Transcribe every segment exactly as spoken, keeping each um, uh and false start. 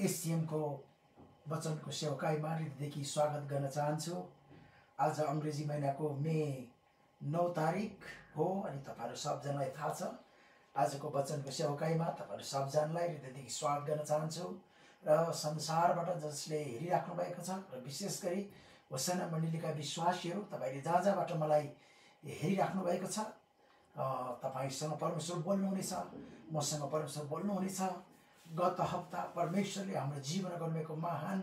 SCM को वचनको सेवकाईमा हृदयदेखि स्वागत गर्न चाहन्छु। आज अंग्रेजी महिनाको मे नौ तारिक हो अनि तपाईहरु सबजनालाई थाहा छ आजको वचनको सेवकाईमा तपाईहरु सबजनालाई हृदयदेखि स्वागत गर्न चाहन्छु र संसारबाट जसले हेरिराख्नु भएको छ र विशेष गरी होसना मण्डलीका विश्वासीहरु तपाईले जहाँ जहाँबाट मलाई हेरिराख्नु भएको छ तपाईसँग परमेश्वर बोल्नु हुनेछ, मसँग परमेश्वर बोल्नु हुनेछ। गत हप्ता परमेश्वरले हाम्रो जीवनमा गर्नुभएको महान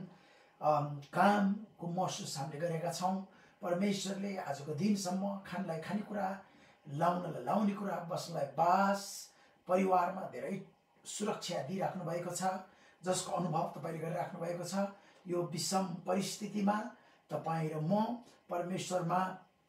कामको महसुस हामीले गरेका छौं। परमेश्वरले आजको दिनसम्म खानलाई खानेकुरा, लाउनलाई लाउने कुरा, बस्नलाई बास, परिवारमा धेरै सुरक्षा दिइराख्नु भएको छ, जसको अनुभव तपाईले गरिराख्नु भएको छ। यो विषम परिस्थितिमा तपाई र म परमेश्वरमा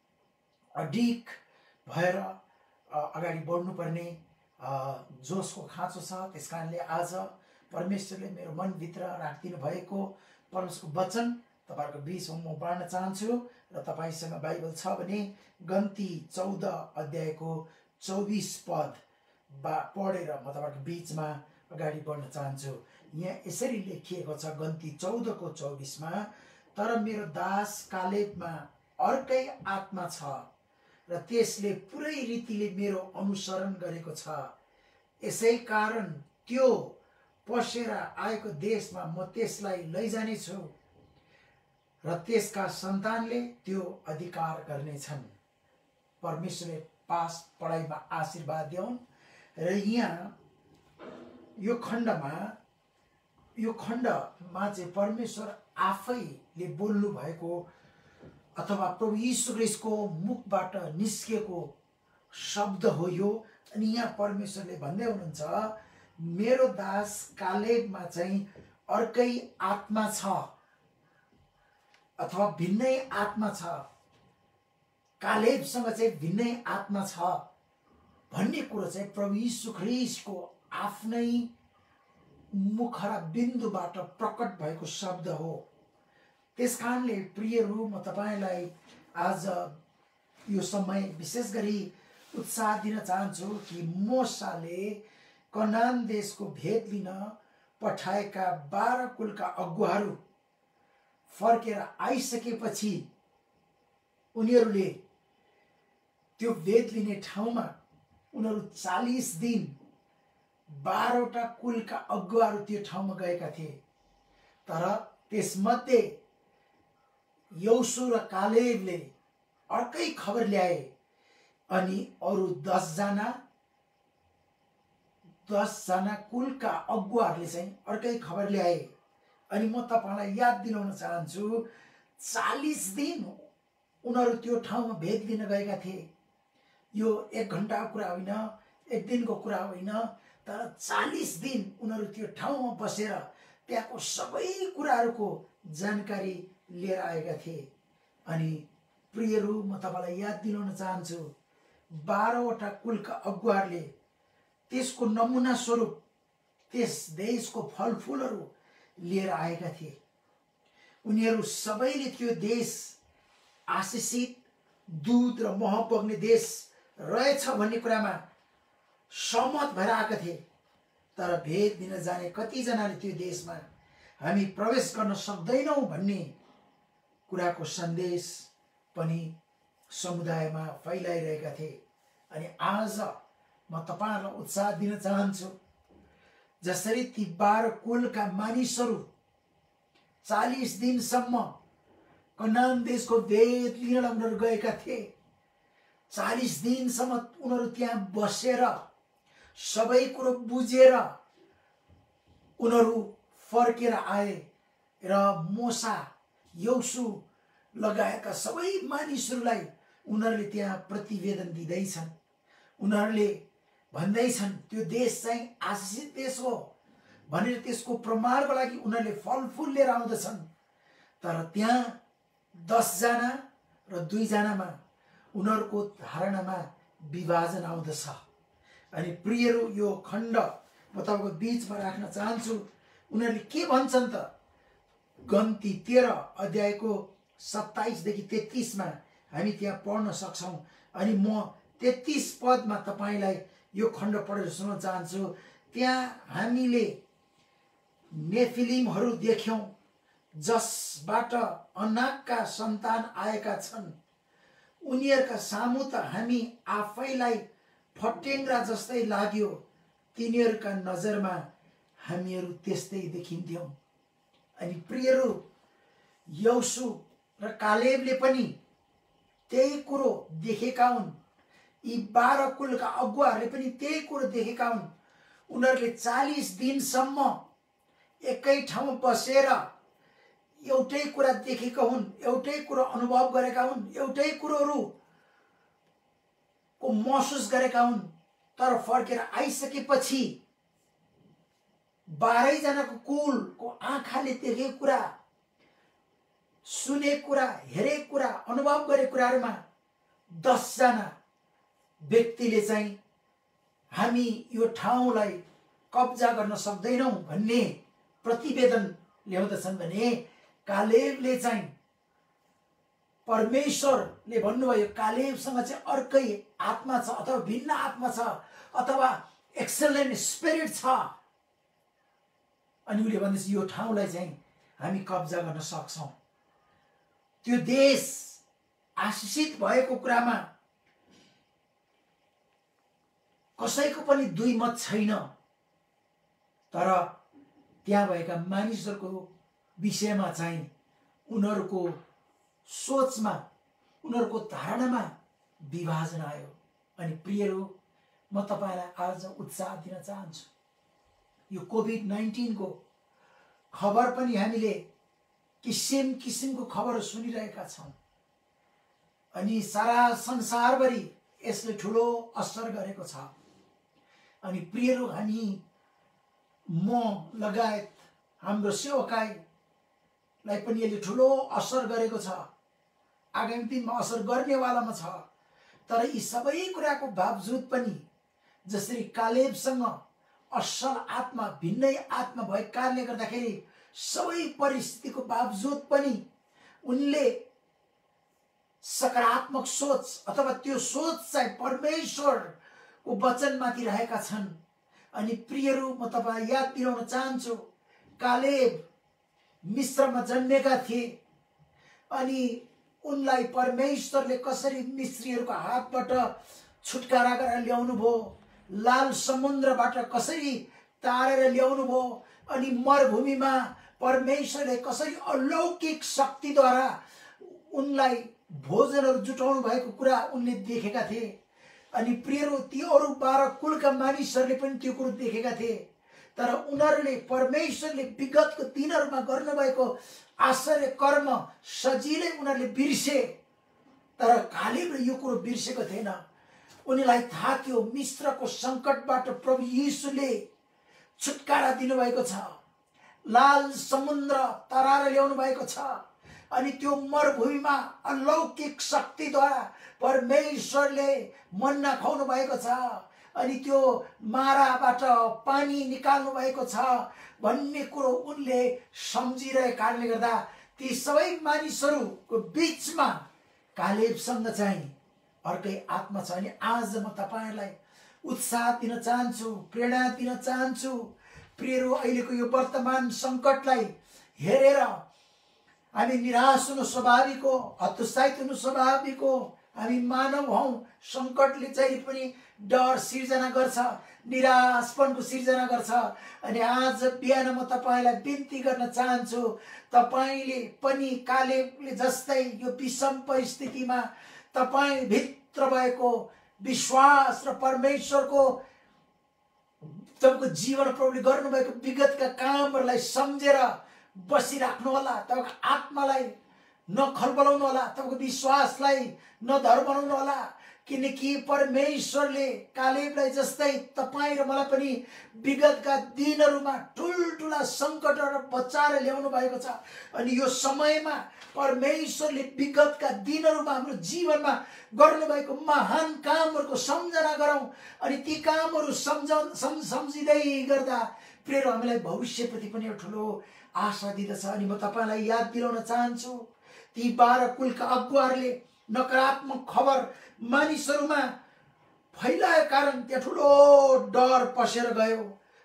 अडिग भएर अगाडि बढ्नुपर्ने जोशको खाँचो छ। त्यसकारणले आज परमेश्वरले मेरो मनभित्र राखिदिनु भएको परमेश्वरको वचन तपाईहरुको बीचमा म बाँड्न चाहन्छु र तपाईसँग बाइबल छ भने गन्ती चौध अध्यायको चौबीस पद पढेर म तपाईहरुको बीचमा अगाडि बढ्न चाहन्छु। यहाँ यसरी लेखिएको छ गन्ती चौध को चौबीस मा, तर मेरो दास कालेबमा अर्कै आत्मा छ र त्यसले पुरै रीतिले मेरो अनुसरण गरेको छ। यसै कारण त्यो पसेर आएको देशमा म त्यसलाई लैजाने छु र त्यसका सन्तानले त्यो अधिकार गर्नेछन्। परमेश्वरले पास पढाइमा आशीर्वाद दिउन्। र यहाँ यो खण्डमा यो खण्डमा चाहिँ परमेश्वर आफैले बोल्नु भएको अथवा प्रभु यीशु ख्रीष्टको मुखबाट निस्केको शब्द हो यो। अनि यहाँ परमेश्वरले भन्दै हुनुहुन्छ मेरो दास कालेबमा चाहिँ अर्कै आत्मा छ अथवा भिन्नै आत्मा छ, कालेबसँग चाहिँ भिन्नै आत्मा छ भन्ने कुरो चाहिँ प्रभु यीशु ख्रीष्टको आफ्नै मुख र बिन्दुबाट प्रकट भएको शब्द हो। त्यसकारणले प्रियहरू म तपाईलाई आज यो समय विशेष गरी उत्साह दिन चाहन्छु कि मोसाले कनान देशको भेद लिन पठाएका बाह्र कुलका अगुवाहरू फर्केर आइसकेपछि उनीहरूले त्यो भेद लिने ठाउँमा उनीहरू चालीस दिन बाह्रवटा कुलका अगुवाहरू त्यो ठाउँमा गएका थिए। तर त्यसमध्ये यहोशू र कालेबले अर्कै खबर ल्याए अनि अरु दस जना दस जना कुलका अगुवाहरूले चाहिँ अर्कै खबर ल्याए। अनि म तपाईलाई याद दिलाउन चाहन्छु चालीस दिन उनीहरू त्यो ठाउँमा भेद लिन गएका थिए। यो एक घण्टाको कुरा होइन, एक दिनको कुरा होइन, तर चालीस दिन उनीहरू त्यो ठाउँमा बसेर त्यहाँको सबै कुराहरूको जानकारी लिएर आएका थिए। अनि प्रियहरू म तपाईलाई याद दिलाउन चाहन्छु बाह्रवटा कुलका अगुवाहरूले त्यसको नमुना स्वरूप त्यस देशको फलफुलहरू लिएर आएका थिए। उनीहरू सबैले त्यो देश आशीषित दूध र मह बग्ने देश रहेछ भन्ने कुरामा सहमत भएर आएका थिए। तर भेद दिन जाने कतिजनाले त्यो देशमा हामी प्रवेश गर्न सक्दैनौं भन्ने कुराको सन्देश पनि समुदायमा फैलाइरहेका थिए। अनि आज म तपाईहरुलाई उत्साह दिन चाहन्छु जसरी ती बाह्र कुलका मानिसहरू चालीस दिनसम्म कनान देशको भेद लिन उनीहरू गएका थिए। चालीस दिनसम्म उनीहरू त्यहाँ बसेर सबै कुरो बुझेर उनीहरू फर्केर आए र मोसा यहोशू लगायतका सबै मानिसहरूलाई उनीहरूले त्यहाँ प्रतिवेदन दिँदैछन्। उनीहरूले भन्दैछन् त्यो देश चाहिँ आशीषित देश हो भनेर त्यसको प्रमाणको लागि उनीहरूले फलफुल लिएर आउँदछन्। तर त्यहाँ दस जना र दुई जनामा उनीहरूको धारणामा विभाजन आउँदछ। अनि प्रियहरू यो खण्ड म तपाईको बीचमा राख्न चाहन्छु। उनीहरूले के भन्छन् त गन्ती तेह्र अध्यायको सत्ताइस देखि तेत्तीस मा हामी त्यहाँ पढ्न सक्छौं। अनि म तेत्तीस पदमा तपाईलाई यो खण्ड पढेर सुनाउन चाहन्छु। त्यहाँ हामीले नेफिलिमहरू देख्यौं, जसबाट अनाकका सन्तान आएका छन्। उनीहरूका सामु त हामी आफैलाई फटेङ्ग्रा जस्तै लाग्यो, तिनीहरूका नजरमा हामीहरू त्यस्तै देखिन्थ्यौं। अनि प्रियहरू, यहोशू र कालेबले पनि त्यही कुरो देखेका हुन्। यी बाह्र कुलका अगुवाहरूले पनि त्यही कुरो देखेका हुन्। उनीहरूले चालीस दिनसम्म एकै ठाउँ बसेर एउटै कुरा देखेका हुन्, एउटै कुरो अनुभव गरेका हुन्, एउटै कुरोहरू को महसुस गरेका हुन्। तर फर्केर आइसकेपछि बाह्रै जनाको कुलको आँखाले देखेको कुरा, सुनेको कुरा, हेरेको कुरा, अनुभव गरेको कुराहरूमा दस जना व्यक्तिले चाहिँ हामी यो ठाउँलाई कब्जा गर्न सक्दैनौं भन्ने प्रतिवेदन ल्याउँदछन् भने कालेबले चाहिँ परमेश्वरले भन्नुभयो कालेबसँग चाहिँ अर्कै आत्मा छ, अथवा भिन्न आत्मा छ, अथवा एक्सलेन्ट स्पिरिट छ। अनि उले भन्दैछ यो ठाउँलाई चाहिँ हामी कब्जा गर्न सक्छौं। त्यो देश आशिषित भएको कुरामा कसैको पनि दुई मत छैन। तर त्यहाँ भएका मानिसहरूको विषयमा चाहिँ उनीहरूको सोचमा, उनीहरूको धारणामा विभाजन आयो। अनि प्रियहरू, म तपाईलाई आज उत्साह दिन चाहन्छु। यो कोभिड नाइन्टीन को खबर पनि हामीले किसिम किसिमको खबरहरू सुनिरहेका छौं। अनि सारा संसारभरि यसले ठुलो असर गरेको छ। अनि प्रियहरू, हामी म लगायत हाम्रो सेवकाईलाई पनि यसले ठुलो असर गरेको छ, आगामी दिनमा असर गर्नेवालामा छ। तर यी सबै कुराको बावजुद पनि जसरी कालेबसँग असल आत्मा, भिन्नै आत्मा भएको कारणले गर्दाखेरि सबै परिस्थितिको बावजुद पनि उनले सकारात्मक सोच अथवा त्यो सोच चाहिँ परमेश्वरको वचनमाथि रहेका छन्। अनि प्रियहरू, म तपाईलाई याद दिलाउन चाहन्छु, कालेब मिस्रमा जन्मेका थिए। अनि उनलाई परमेश्वरले कसरी मिस्रीहरूको हातबाट छुटकारा गरेर ल्याउनु भयो, लाल समुद्रबाट कसरी तारेर ल्याउनु भयो, अनि मरुभूमिमा परमेश्वरले कसरी अलौकिक शक्तिद्वारा उनलाई भोजनहरू जुटाउनु भएको कुरा उनले देखेका थिए। अनि प्रियहरू, ती अरू बाह्र कुलका मानिसहरूले पनि त्यो कुरो देखेका थिए। तर उनीहरूले परमेश्वरले विगतको दिनहरूमा गर्नुभएको आश्चर्य कर्म सजिलै उनीहरूले बिर्से। तर कालेबले यो कुरो बिर्सेको थिएन। उनीलाई थाहा थियो मिस्रको सङ्कटबाट प्रभु यीशुले छुटकारा दिनुभएको छ, लाल समुद्र तराएर ल्याउनु भएको छ। अनि त्यो मरुभूमिमा अलौकिक शक्तिद्वारा परमेश्वरले मन्ना खुवाउनु भएको छ, अनि त्यो माराबाट पानी निकाल्नु भएको छ भन्ने कुरो उनले सम्झिरहेको कारणले गर्दा ती सबै मानिसहरूको बीचमा कालेबसँग चाहिँ अर्कै आत्मा छ। अनि आज म तपाईहरुलाई उत्साह दिन चाहन्छु, प्रेरणा दिन चाहन्छु। प्रियहरू, अहिलेको यो वर्तमान सङ्कटलाई हेरेर हामी निराश हुनु स्वाभाविक हो, हतोत्साहित हुनु स्वाभाविक हो। हामी मानव हौ। सङ्कटले चाहिँ पनि डर सिर्जना गर्छ, निराशपनको सिर्जना गर्छ। अनि आज बिहान म तपाईलाई बिन्ती गर्न चाहन्छु, तपाईले पनि कालेबले जस्तै यो विषम परिस्थितिमा तपाईँ भित्र भएको विश्वास र परमेश्वरको तपाईको जीवन प्रभुले गर्नुभएको विगतका कामहरूलाई सम्झेर बसिराख्नु होला। तपाईको आत्मालाई नखलबलाउनु होला, तपाईको विश्वासलाई नधर बनाउनु होला। किनकि परमेश्वरले कालेबलाई जस्तै तपाईँ र मलाई पनि विगतका दिनहरूमा ठुल्ठुला सङ्कटहरू बचाएर ल्याउनु भएको छ। अनि यो समयमा परमेश्वरले विगतका दिनहरूमा हाम्रो जीवनमा गर्नुभएको महान कामहरूको सम्झना गरौँ। अनि ती कामहरू सम्झ सम्झिँदै गर्दा प्रिय हामीलाई भविष्यप्रति पनि एउटा ठुलो आशा दिँदछ। अनि म तपाईँलाई याद दिलाउन चाहन्छु, ती बाह्र कुलका अगुवाहरूले नकारात्मक खबर मानिसहरूमा फैलाएको कारण त्यहाँ ठुलो डर पसेर गयो।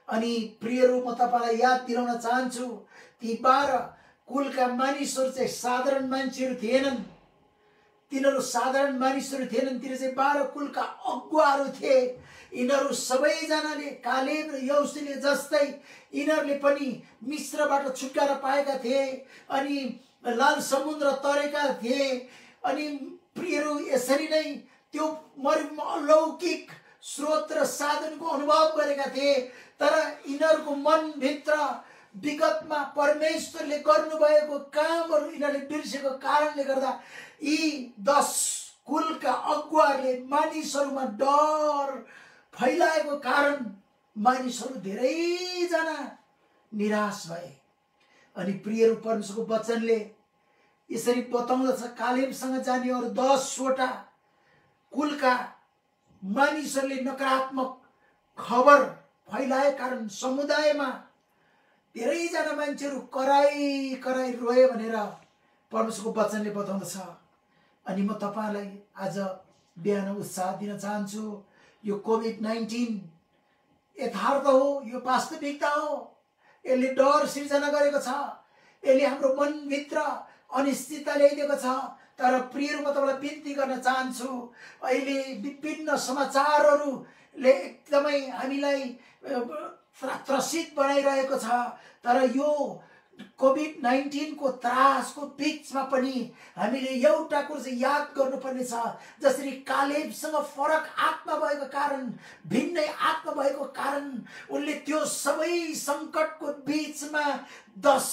अनि प्रियहरू म तपाईलाई याद दिलाउन चाहन्छु ती बाह्र कुलका मानिसहरू चाहिँ साधारण मान्छेहरू थिएनन्। तिनीहरू साधारण मानिसहरू थिएनन्, तिनीहरू चाहिँ बाह्र कुलका अगुवाहरू थिए। यिनीहरू सबैजनाले कालेब र यहोशूले जस्तै यिनीहरूले पनि मिस्रबाट छुटकारा पाएका थिए अनि लाल समुद्र तरेका थिए। अनि प्रियहरू यसरी नै त्यो मरुभूमिमा अलौकिक स्रोत र साधनको अनुभव गरेका थिए। तर यिनीहरूको मनभित्र विगतमा परमेश्वरले गर्नुभएको कामहरू यिनीहरूले बिर्सेको कारणले गर्दा यी दस कुलका अगुवाहरूले मानिसहरूमा डर फैलाएको कारण मानिसहरू धेरैजना निराश भए। अनि प्रियहरू परमेश्वरको वचनले यसरी बताउँदछ कालेबसँग जाने अरू दसवटा कुलका मानिसहरूले नकारात्मक खबर फैलाए कारण समुदायमा धेरैजना मान्छेहरू कराई कराई रोए भनेर परमेश्वरको वचनले बताउँदछ। अनि म तपाईलाई आज बिहान उत्साह दिन चाहन्छु। यो कोभिड नाइन्टीन यथार्थ हो, यो वास्तविकता हो। यसले डर सिर्जना गरेको छ, यसले हाम्रो मनभित्र अनिश्चितता ल्याइदिएको छ। तर प्रियहरू म तपाईलाई बिन्ती गर्न चाहन्छु, अहिले विभिन्न समाचारहरूले एकदमै हामीलाई त्रसित बनाइरहेको छ। तर यो कोभिड नाइन्टीन को त्रासको बीचमा पनि हामीले एउटा कुरो चाहिँ याद गर्नुपर्ने छ। जसरी कालेबसँग फरक आत्मा भएको कारण, भिन्नै आत्मा भएको कारण उनले त्यो सबै सङ्कटको बीचमा दस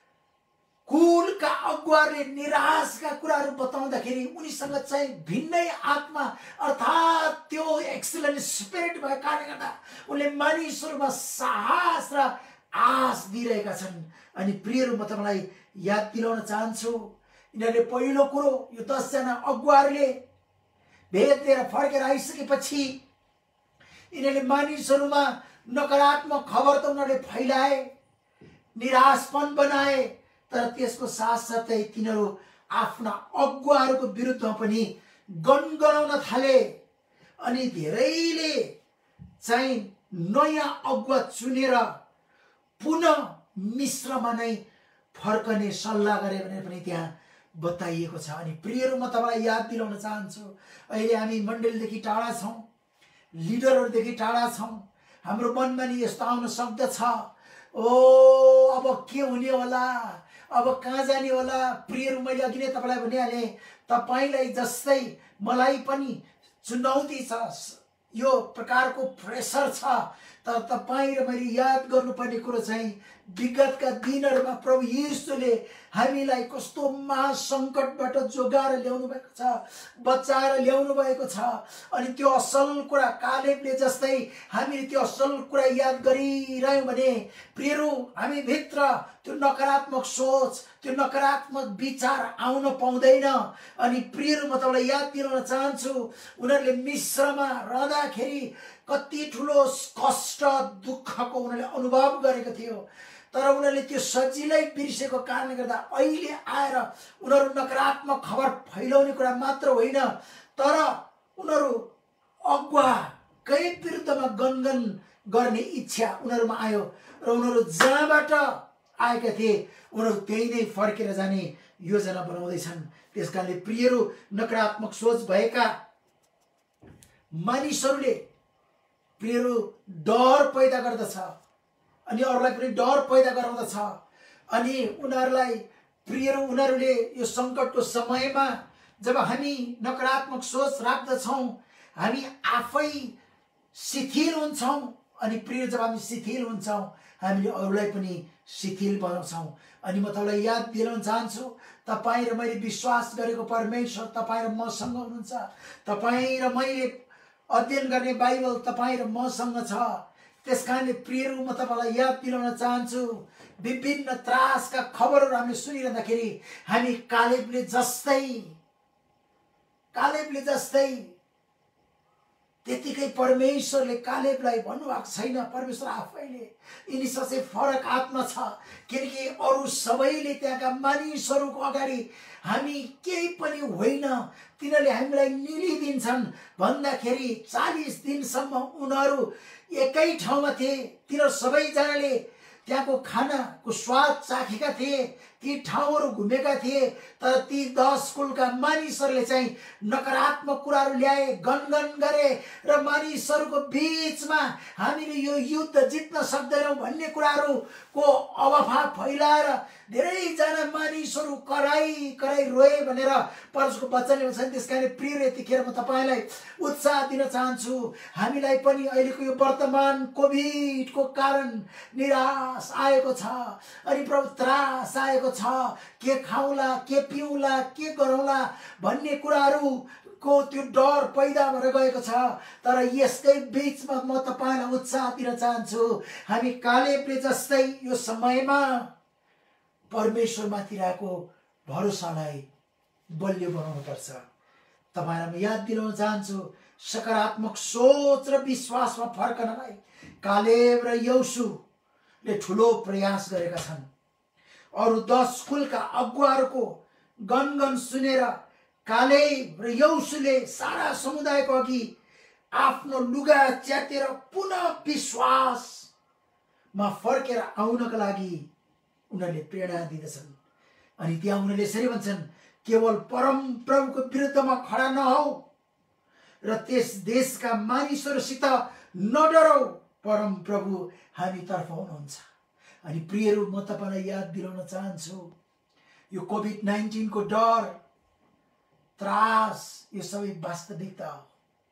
कुलका अगुवाहरूले निराशका कुराहरू बताउँदाखेरि उनीसँग चाहिँ भिन्नै आत्मा अर्थात् त्यो एक्सिलेन्ट स्पिरिट भएको कारणले गर्दा उनले मानिसहरूमा साहस र आश दिइरहेका छन्। अनि प्रियहरू म तपाईँलाई याद दिलाउन चाहन्छु, यिनीहरूले पहिलो कुरो यो दसजना अगुवाहरूले भेद दिएर फर्केर आइसकेपछि यिनीहरूले मानिसहरूमा नकारात्मक खबर त उनीहरूले फैलाए, निराशपन बनाए। तर त्यसको साथसाथै तिनीहरू आफ्ना अगुवाहरूको विरुद्धमा पनि गनगनाउन थाले। अनि धेरैले चाहिँ नयाँ अगुवा चुनेर पुनः मिश्रमा नै फर्कने सल्लाह गरे भनेर पनि त्यहाँ बताइएको छ। अनि प्रियहरू म तपाईँलाई याद दिलाउन चाहन्छु, अहिले हामी मण्डलीदेखि टाढा छौँ, लिडरहरूदेखि टाढा छौँ। हाम्रो मनमा नि यस्तो आउन सक्दछ, ओ अब के हुने होला, अब कहाँ जाने होला। प्रियहरू मैले अघि नै तपाईँलाई भनिहालेँ, तपाईँलाई जस्तै मलाई पनि चुनौती छ, यो प्रकारको प्रेसर छ। तर तपाईँ र मैले याद गर्नुपर्ने कुरो चाहिँ विगतका दिनहरूमा प्रभु येशूले हामीलाई कस्तो महासङ्कटबाट जोगाएर ल्याउनु भएको छ, बचाएर ल्याउनु भएको छ। अनि त्यो असल कुरा कालेबले जस्तै हामीले त्यो असल कुरा याद गरिरह्यौँ भने प्रियहरू हामी भित्र त्यो नकारात्मक सोच, त्यो नकारात्मक विचार आउन पाउँदैन। अनि प्रियहरू म तपाईँलाई याद दिलाउन चाहन्छु, उनीहरूले मिश्रमा रहँदाखेरि कति ठुलो कष्ट दुःखको उनीहरूले अनुभव गरेको थियो। तर उनीहरूले त्यो सजिलै बिर्सेको कारणले गर्दा अहिले आएर उनीहरू नकारात्मक खबर फैलाउने कुरा मात्र होइन, तर उनीहरू अगुवाकै विरुद्धमा गनगन गर्ने इच्छा उनीहरूमा आयो र उनीहरू जहाँबाट आएका थिए उनीहरू त्यही नै फर्केर जाने योजना बनाउँदैछन्। त्यसकारणले प्रियहरू नकारात्मक सोच भएका मानिसहरूले प्रियहरू डर पैदा गर्दछ अनि अरूलाई पनि डर पैदा गराउँदछ। अनि उनीहरूलाई प्रियहरू उनीहरूले यो सङ्कटको समयमा जब हामी नकारात्मक सोच राख्दछौँ हामी आफै शिथिल हुन्छौँ। अनि प्रिय जब हामी शिथिल हुन्छौँ हामीले अरूलाई पनि शिथिल बनाउँछौँ। अनि म तपाईँलाई याद दिलाउन चाहन्छु, तपाईँ र मैले विश्वास गरेको परमेश्वर तपाईँ र मसँग हुनुहुन्छ। तपाईँ र मैले अध्ययन गर्ने बाइबल तपाईँ र मसँग छ। त्यसकारणले प्रियहरू म तपाईँलाई याद दिलाउन चाहन्छु, विभिन्न त्रासका खबरहरू हामीले सुनिरहँदाखेरि हामी कालेबले जस्तै कालेबले जस्तै त्यतिकै परमेश्वरले कालेबलाई भन्नुभएको छैन, परमेश्वर आफैले यिनीसँग चाहिँ फरक आत्मा छ, किनकि अरू सबैले त्यहाँका मानिसहरूको अगाडि हामी केही पनि होइन, तिनीहरूले हामीलाई निलिदिन्छन् भन्दाखेरि चालिस दिनसम्म उनीहरू एकै ठाउँमा थिए। तिनीहरू सबैजनाले त्यहाँको खानाको स्वाद चाखेका थिए, ती ठाउँहरू घुमेका थिए, तर ती दस कुलका मानिसहरूले चाहिँ नकारात्मक कुराहरू ल्याए, गनगन गरे र मानिसहरूको बीचमा हामीले यो युद्ध जित्न सक्दैनौँ भन्ने कुराहरूको अफवाह फैलाएर धेरैजना मानिसहरू कराई कराई रोए भनेर परमेश्वरको वचनले भन्छ। त्यसकारण प्रिय यतिखेर म तपाईँलाई उत्साह दिन चाहन्छु। हामीलाई पनि अहिलेको यो वर्तमान कोभिडको कारण निराश आएको छ, अनि प्रभु त्रास आएको छ, के खाउँला, के पिउँला, के गरौँला भन्ने कुराहरू को त्यो डर पैदा भएर गएको छ। तर यसकै बीचमा म तपाईँलाई उत्साह दिन चाहन्छु। हामी कालेबले जस्तै यो समयमा परमेश्वरमाथि रहेको भरोसालाई बलियो बनाउनु पर्छ। तपाईँलाई म याद दिलाउन चाहन्छु, सकारात्मक सोच र विश्वासमा फर्कनलाई कालेब र यहोशूले ठुलो प्रयास गरेका छन्। अरू दस कुलका अगुवाहरूको गनगन सुनेर कालेब र यहोशूले सारा समुदायको अघि आफ्नो लुगा च्यातेर पुनः विश्वासमा फर्केर आउनका लागि उनीहरूले प्रेरणा दिँदछन्। अनि त्यहाँ उनीहरूले यसरी भन्छन्, केवल परम प्रभुको विरुद्धमा खडा नहौ र त्यस देशका मानिसहरूसित नडरौ, परम प्रभु हामीतर्फ हुनुहुन्छ। अनि प्रियहरू, म तपाईँलाई याद दिलाउन चाहन्छु, यो कोभिड नाइन्टीन को डर, त्रास, यो सबै वास्तविकता हो।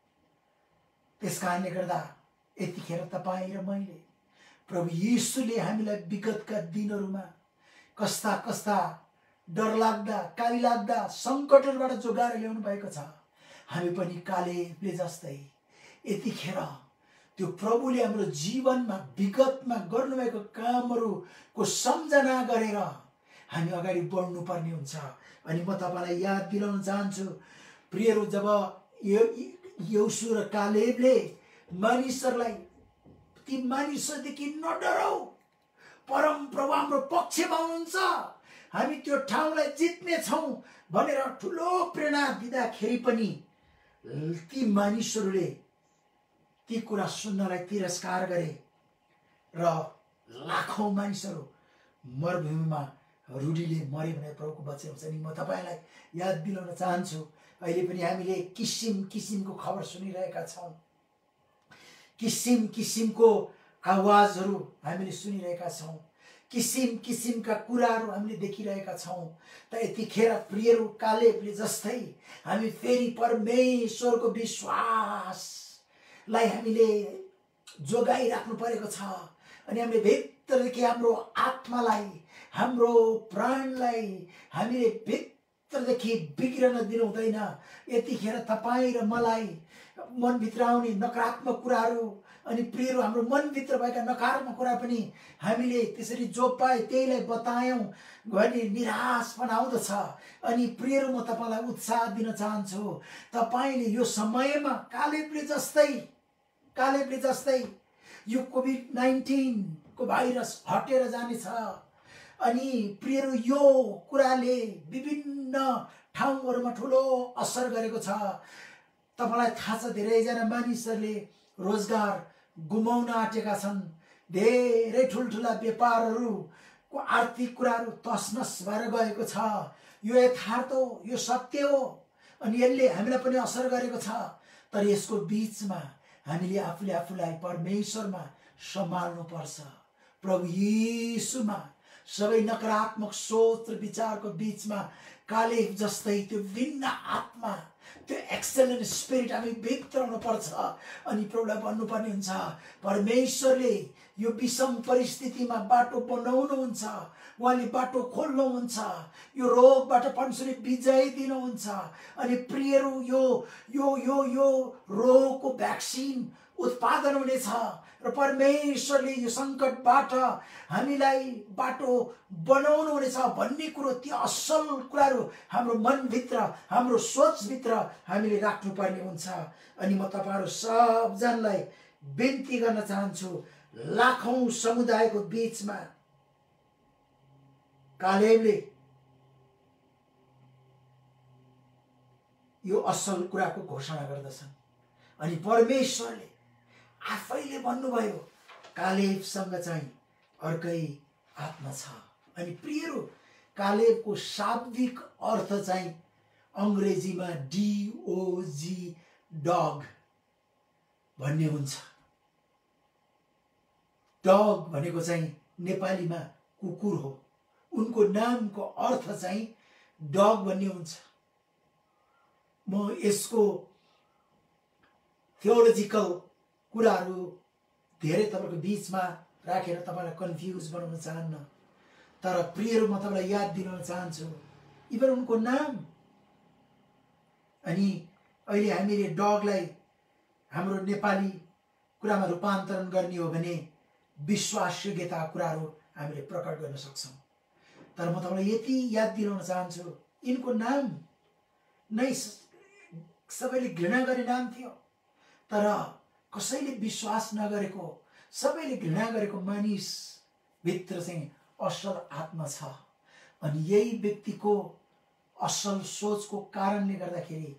त्यस कारणले गर्दा यतिखेर तपाईँ र मैले प्रभु यीशुले हामीलाई विगतका दिनहरूमा कस्ता कस्ता डरलाग्दा, कालीलाग्दा सङ्कटहरूबाट जोगाएर ल्याउनु भएको छ। हामी पनि कालेबले जस्तै यतिखेर त्यो प्रभुले हाम्रो जीवनमा विगतमा गर्नुभएको कामहरूको सम्झना गरेर हामी अगाडि बढ्नुपर्ने हुन्छ। अनि म तपाईँलाई याद दिलाउन चाहन्छु प्रियहरू, जब यहोशू र कालेबले मानिसहरूलाई ती मानिसहरूदेखि नडराउ, परम प्रभु हाम्रो पक्षमा हुनुहुन्छ, हामी त्यो ठाउँलाई जित्ने छौँ भनेर ठुलो प्रेरणा दिँदाखेरि पनि ती मानिसहरूले ती कुरा सुन्नलाई तिरस्कार गरे र लाखौं मानिसहरू मरुभूमिमा रुडीले मरे भनेर प्रभुको वचन हुन्छ। नि म तपाईँलाई याद दिलाउन चाहन्छु, अहिले पनि हामीले किसिम किसिमको खबर सुनिरहेका छौँ, किसिम किसिमको आवाजहरू हामीले सुनिरहेका छौँ, किसिम किसिमका कुराहरू हामीले देखिरहेका छौँ। त यतिखेर प्रियहरू, कालेबले जस्तै हामी फेरि परमेश्वरको विश्वासलाई हामीले जोगाइराख्नु परेको छ। अनि हामीले भित्रदेखि हाम्रो आत्मालाई, हाम्रो प्राणलाई हामीले भित्रदेखि बिग्रन दिनु हुँदैन। यतिखेर तपाईँ र मलाई मनभित्र आउने नकारात्मक कुराहरू, अनि प्रियहरू, हाम्रो मनभित्र भएका नकारात्मक कुरा पनि हामीले त्यसरी जो पाए त्यहीलाई बतायौँ भने निराशपन आउँदछ। अनि प्रियहरू, म तपाईँलाई उत्साह दिन चाहन्छु, तपाईँले यो समयमा कालेबले जस्तै कालेबले जस्तै यो कोभिड नाइन्टीन को भाइरस हटेर जानेछ। अनि प्रियहरू, यो कुराले विभिन्न ठाउँहरूमा ठुलो असर गरेको छ। तपाईँलाई थाहा छ, धेरैजना मानिसहरूले रोजगार गुमाउन आँटेका छन्, धेरै ठुल्ठुला व्यापारहरूको आर्थिक कुराहरू तसनस भएर गएको छ। यो यथार्थ हो, यो सत्य हो, अनि यसले हामीलाई पनि असर गरेको छ। तर यसको बीचमा हामीले आफूले आफूलाई परमेश्वरमा सम्हाल्नु पर्छ। प्रभु यीशुमा सबै नकारात्मक सोच र विचारको बीचमा कालेब जस्तै त्यो भिन्न आत्मा, त्यो एक्सेलेन्ट स्पिरिट हामी भित्र हुनुपर्छ। अनि प्रभुलाई भन्नुपर्ने हुन्छ, परमेश्वरले यो विषम परिस्थितिमा बाटो बनाउनुहुन्छ, उहाँले बाटो खोल्नुहुन्छ, यो रोगबाट परमेश्वरले विजय दिनुहुन्छ। अनि प्रियहरू, यो यो यो यो रोगको भ्याक्सिन उत्पादन हुनेछ र परमेश्वरले यो सङ्कटबाट हामीलाई बाटो बनाउनु हुनेछ भन्ने कुरो, ती असल कुराहरू हाम्रो मनभित्र, हाम्रो सोचभित्र हामीले राख्नुपर्ने हुन्छ। अनि म तपाईँहरू सबजनालाई बिन्ती गर्न चाहन्छु, लाखौं समुदायको बीचमा कालेबले यो असल कुराको घोषणा गर्दछन् अनि परमेश्वरले आफैले भन्नुभयो कालेबसँग चाहिँ अर्कै आत्मा छ। अनि प्रियहरू, कालेबको शाब्दिक अर्थ चाहिँ अङ्ग्रेजीमा डिओजी डग भन्ने हुन्छ। डग भनेको चाहिँ नेपालीमा कुकुर हो। उनको नामको अर्थ चाहिँ डग भन्ने हुन्छ। म यसको थियोलोजिकल कुराहरू धेरै तपाईँको बीचमा राखेर तपाईँलाई कन्फ्युज बनाउन चाहन्न, तर प्रियहरू म तपाईँलाई याद दिलाउन चाहन्छु इभन उनको नाम। अनि अहिले हामीले डगलाई हाम्रो नेपाली कुरामा रूपान्तरण गर्ने हो भने विश्वासयोग्यता कुराहरू हामीले प्रकट गर्न सक्छौँ। तर म तपाईँलाई यति याद दिलाउन चाहन्छु, यिनको नाम नै सबैले घृणा गर्ने नाम थियो, तर कसैले विश्वास नगरेको, सबैले घृणा गरेको मानिस भित्र चाहिँ असल आत्मा छ। अनि यही व्यक्तिको असल सोचको कारणले गर्दाखेरि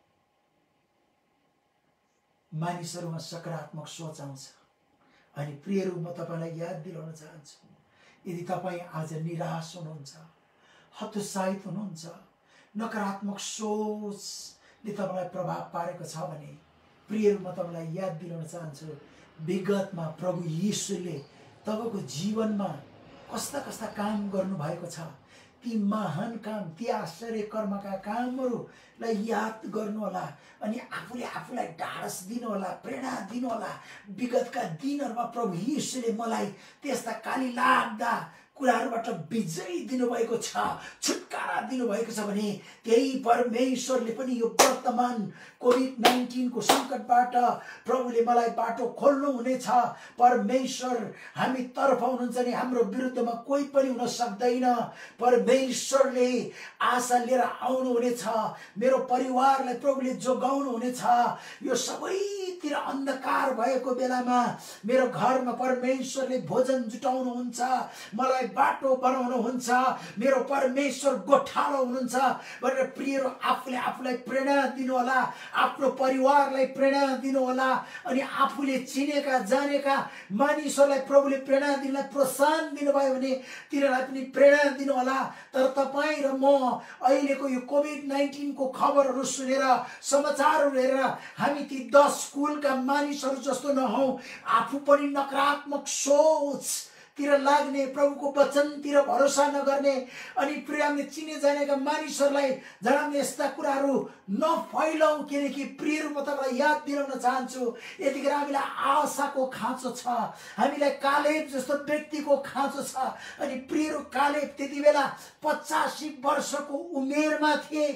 मानिसहरूमा सकारात्मक सोच आउँछ। अनि प्रियहरू, म तपाईँलाई याद दिलाउन चाहन्छु, यदि तपाईँ आज निराश हुनुहुन्छ, हतोत्साहित हुनुहुन्छ, नकारात्मक सोचले तपाईँलाई प्रभाव पारेको छ भने प्रियहरू, म तपाईँलाई याद दिलाउन चाहन्छु, विगतमा प्रभु येशूले तपाईँको जीवनमा कस्ता कस्ता काम गर्नुभएको छ, ती महान काम, ती आश्चर्य कर्मका कामहरूलाई याद गर्नुहोला। अनि आफूले आफूलाई ढाडस दिनुहोला, प्रेरणा दिनुहोला। विगतका दिनहरूमा प्रभु येशूले मलाई त्यस्ता काली लाग्दा कुराहरूबाट विजय दिनुभएको छ, छुटकारा दिनुभएको छ भने त्यही परमेश्वरले पनि यो वर्तमान कोभिड नाइन्टिनको सङ्कटबाट प्रभुले मलाई बाटो खोल्नु हुनेछ। परमेश्वर हामी तर्फ हुनुहुन्छ नि हाम्रो विरुद्धमा कोही पनि हुन सक्दैन। परमेश्वरले आशा लिएर आउनु हुनेछ, मेरो परिवारलाई प्रभुले जोगाउनु हुनेछ। यो सबैतिर अन्धकार भएको बेलामा मेरो घरमा परमेश्वरले भोजन जुटाउनुहुन्छ, मलाई बाटो बनाउनुहुन्छ, मेरो परमेश्वर गोठालो हुनुहुन्छ भनेर प्रियहरू आफूले आफूलाई प्रेरणा दिनुहोला, आफ्नो परिवारलाई प्रेरणा दिनुहोला। अनि आफूले चिनेका जानेका मानिसहरूलाई प्रभुले प्रेरणा दिनलाई प्रोत्साहन दिनुभयो भने तिनीहरूलाई पनि प्रेरणा दिनुहोला। तर तपाईँ र म अहिलेको यो कोभिड नाइन्टिनको खबरहरू सुनेर, समाचारहरू हेरेर हामी ती दस कुलका मानिसहरू जस्तो नहौँ। आफू पनि नकारात्मक सोच तिर लाग्ने, प्रभुको वचनतिर भरोसा नगर्ने, अनि प्रियले चिने जानेका मानिसहरूलाई झन् यस्ता कुराहरू नफैलाउँ। किनकि प्रियहरू, म तपाईँलाई याद दिलाउन चाहन्छु, यतिखेर हामीलाई आशाको खाँचो छ, हामीलाई कालेब जस्तो व्यक्तिको खाँचो छ। अनि प्रियहरू, कालेब त्यति बेला पचासी वर्षको उमेरमा थिए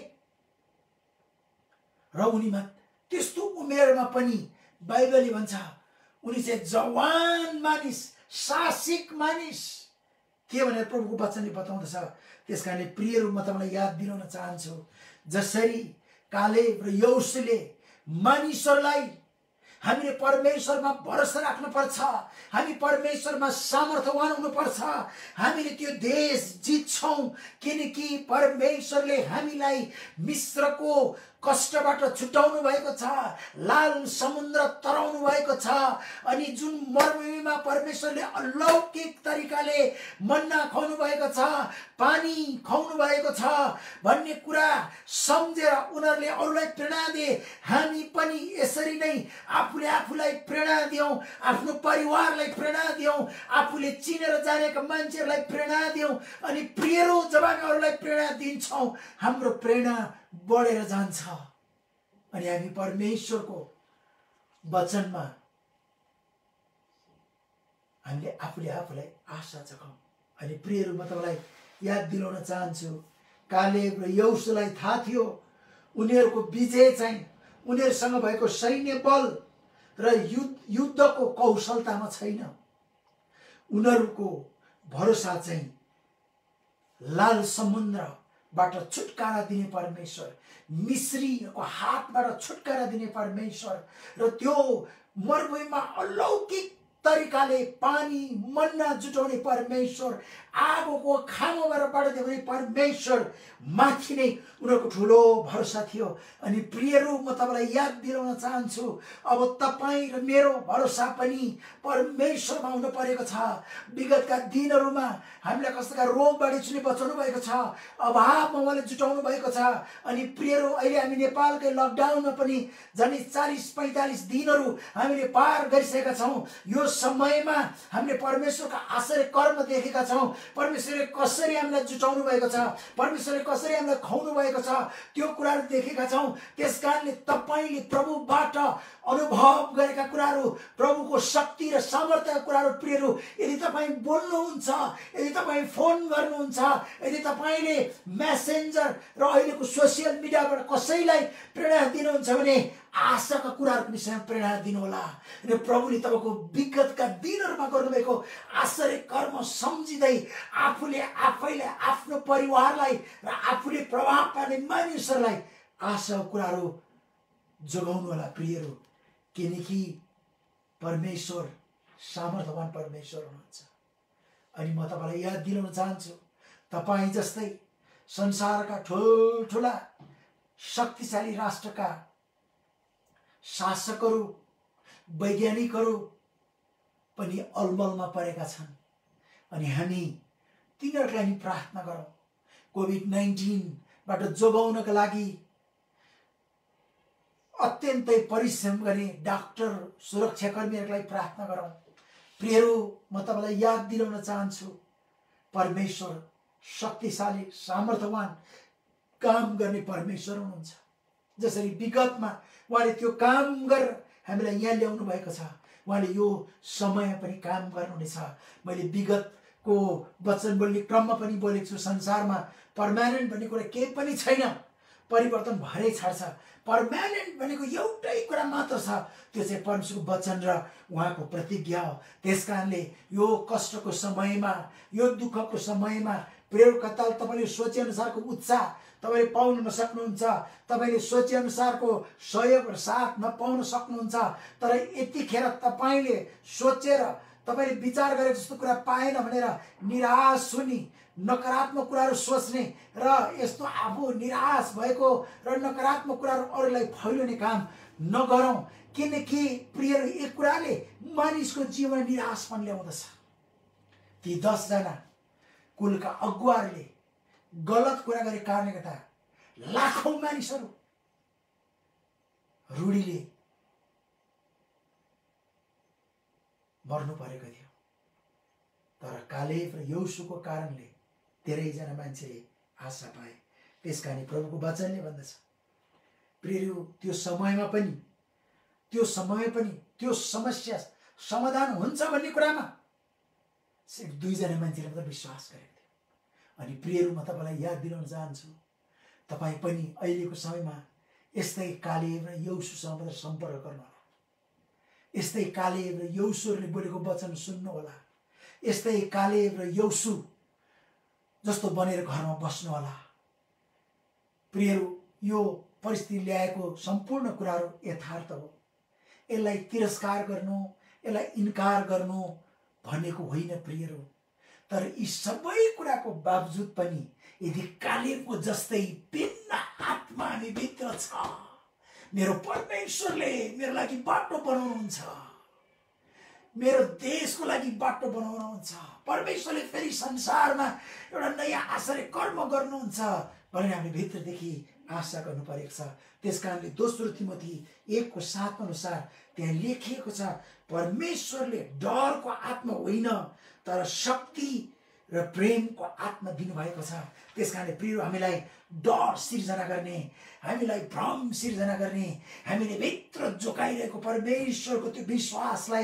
र उनीमा त्यस्तो उमेरमा पनि बाइबलले भन्छ उनी चाहिँ जवान मानिस, साहसिक मानिस के भनेर प्रभुको वचनले बताउँदछ। त्यस कारणले प्रियहरू, म तपाईँलाई याद दिलाउन चाहन्छु, जसरी कालेब र यहोशूले मानिसहरूलाई हामीले परमेश्वरमा भरोसा राख्नुपर्छ, हामी परमेश्वरमा सामर्थ्यवान हुनुपर्छ, हामीले त्यो देश जित्छौँ। किनकि परमेश्वरले हामीलाई मिस्रको कष्टबाट छुटाउनु भएको छ, लाल समुद्र तराउनु भएको छ, अनि जुन मरुभूमिमा परमेश्वरले अलौकिक तरिकाले मन्ना खुवाउनु भएको छ, पानी खुवाउनु भएको छ भन्ने कुरा सम्झेर उनीहरूले अरूलाई प्रेरणा दिए। हामी पनि यसरी नै आफूले आफूलाई प्रेरणा दियौँ, आफ्नो परिवारलाई प्रेरणा दियौँ, आफूले चिनेर जानेका मान्छेहरूलाई प्रेरणा दियौँ। अनि प्रियहरू, जब हामी अरूलाई प्रेरणा दिन्छौँ, हाम्रो प्रेरणा बढेर जान्छ अनि हामी परमेश्वरको वचनमा हामीले आफूले आफूलाई आशा जगाउँ। अनि प्रियहरू, म तपाईँलाई याद दिलाउन चाहन्छु, कालेब र यहोशूलाई थाहा थियो उनीहरूको विजय चाहिँ उनीहरूसँग भएको सैन्य बल र युद्ध युद्धको कौशलतामा छैन। उनीहरूको भरोसा चाहिँ लाल समुद्रबाट छुटकारा दिने परमेश्वर, मिस्रीको हातबाट छुटकारा दिने परमेश्वर र त्यो मरुभूमिमा अलौकिक तरिकाले पानी मन्ना जुटाउने परमेश्वर, आगोको खामोबाट देखाउने परमेश्वर माथि नै उनीहरूको ठुलो भरोसा थियो। अनि प्रियहरू, म तपाईँलाई याद दिलाउन चाहन्छु, अब तपाईँ र मेरो भरोसा पनि परमेश्वरमा हुनु परेको छ। विगतका दिनहरूमा हामीलाई कस्ता रोगबाट चाहिँ बचाउनु भएको छ, अभावमा उहाँले जुटाउनु भएको छ। अनि प्रियहरू, अहिले हामी नेपालकै लकडाउनमा पनि झन् चालिस पैँतालिस दिनहरू हामीले पार गरिसकेका छौँ। यो समयमा हामीले परमेश्वरका आश्चर्य कर्म देखेका छौँ। परमेश्वरले कसरी हामीलाई जुटाउनु भएको छ, परमेश्वरले कसरी हामीलाई खुवाउनु भएको छ, त्यो कुराहरू देखेका छौँ। त्यस कारणले तपाईँले प्रभुबाट अनुभव गरेका कुराहरू, प्रभुको शक्ति र सामर्थ्यका कुराहरू प्रियहरू, यदि तपाईँ बोल्नुहुन्छ, यदि तपाईँ फोन गर्नुहुन्छ, यदि तपाईँले मेसेन्जर र अहिलेको सोसियल मिडियाबाट कसैलाई प्रेरणा दिनुहुन्छ भने आशाका कुराहरूको विषयमा प्रेरणा दिनुहोला। र प्रभुले तपाईँको विगतका दिनहरूमा गर्नुभएको आश्चर्य कर्म सम्झिँदै आफूले आफैलाई, आफ्नो परिवारलाई र आफूले प्रभाव पार्ने मानिसहरूलाई आशाका कुराहरू जोगाउनु होला प्रियहरू। किनकि परमेश्वर सामर्थ्यवान परमेश्वर हुनुहुन्छ। अनि म तपाईँलाई याद दिलाउन चाहन्छु, तपाईँ जस्तै संसारका ठुल्ठुला शक्तिशाली राष्ट्रका शासकहरू, वैज्ञानिकहरू पनि अलमलमा परेका छन्। अनि हामी तिनीहरूलाई नि प्रार्थना गरौँ। कोभिड नाइन्टिनबाट जोगाउनका लागि अत्यन्तै परिश्रम गर्ने डाक्टर, सुरक्षाकर्मीहरूलाई प्रार्थना गरौँ। प्रियहरू, म तपाईँलाई याद दिलाउन चाहन्छु, परमेश्वर शक्तिशाली सामर्थ्यवान काम गर्ने परमेश्वर हुनुहुन्छ। जसरी विगतमा उहाँले त्यो काम गरेर हामीलाई यहाँ ल्याउनु भएको छ, उहाँले यो समय पनि काम गर्नुहुनेछ। मैले विगतको वचन बोल्ने क्रममा पनि बोलेको छु, संसारमा पर्मानेन्ट भन्ने कुरा केही पनि छैन, परिवर्तन भएरै छाड्छ। पर्मानेन्ट भनेको एउटै कुरा मात्र छ, त्यो चाहिँ परमेश्वरको वचन र उहाँको प्रतिज्ञा हो। त्यस कारणले यो कष्टको समयमा, यो दुःखको समयमा प्रेरक कताल तपाईँले सोचे अनुसारको उत्साह तपाईँले पाउन नसक्नुहुन्छ, तपाईँले सोचे अनुसारको सहयोग र साथ नपाउन सक्नुहुन्छ। तर यतिखेर तपाईँले सोचेर तपाईँले विचार गरेको जस्तो कुरा पाएन भनेर निराश हुने, नकारात्मक कुराहरू सोच्ने र यस्तो आफू निराश भएको र नकारात्मक कुराहरू अरूलाई फैलाउने काम नगरौँ। किनकि प्रियहरू, एक कुराले मानिसको जीवन निराशपन ल्याउँदछ। ती दसजना कुलका अगुवाहरूले गलत कुरा गरेको कारणले गर्दा लाखौं मानिसहरू रूढीले मर्नु परेको थियो। तर कालेब र यहोशुको कारणले धेरैजना मान्छेले आशा पाए। त्यस कारण प्रभुको वचनले भन्दछ, प्रियहरू, त्यो समयमा पनि त्यो समय पनि त्यो समस्या समाधान हुन्छ भन्ने कुरामा सिर्फ दुईजना मान्छेले मात्र विश्वास गरेको थियो। अनि प्रियहरू, म तपाईँलाई याद दिलाउन चाहन्छु, तपाईँ पनि अहिलेको समयमा यस्तै कालेब र यहोशुसँग सम्पर्क गर्नुहोला। यस्तै कालेब र यहोशुले बोलेको वचन सुन्नुहोला। यस्तै कालेब र यहोशु जस्तो बनेर घरमा बस्नु होला। प्रियहरू, यो परिस्थिति ल्याएको सम्पूर्ण कुराहरू यथार्थ हो। यसलाई तिरस्कार गर्नु, यसलाई इन्कार गर्नु भनेको होइन प्रियहरू। तर यी सबै कुराको बावजुद पनि यदि कालेबको जस्तै भिन्न आत्मा हामी भित्र छ, मेरो परमेश्वरले मेरो लागि बाटो बनाउनुहुन्छ, मेरो देशको लागि बाटो बनाउनुहुन्छ, परमेश्वरले फेरि संसारमा एउटा नयाँ आश्चर्य कर्म गर्नुहुन्छ भनेर हामी भित्रदेखि आशा गर्नु परेको छ। त्यस कारणले दोस्रो तिमोथी एकको सात अनुसार त्यहाँ लेखिएको छ, परमेश्वरले डरको आत्मा होइन तर शक्ति र प्रेमको आत्मा दिनुभएको छ। त्यस कारणले प्रिय हामीलाई डर सिर्जना गर्ने, हामीलाई भ्रम सिर्जना गर्ने, हामीले भित्र जोगाइरहेको परमेश्वरको त्यो विश्वासलाई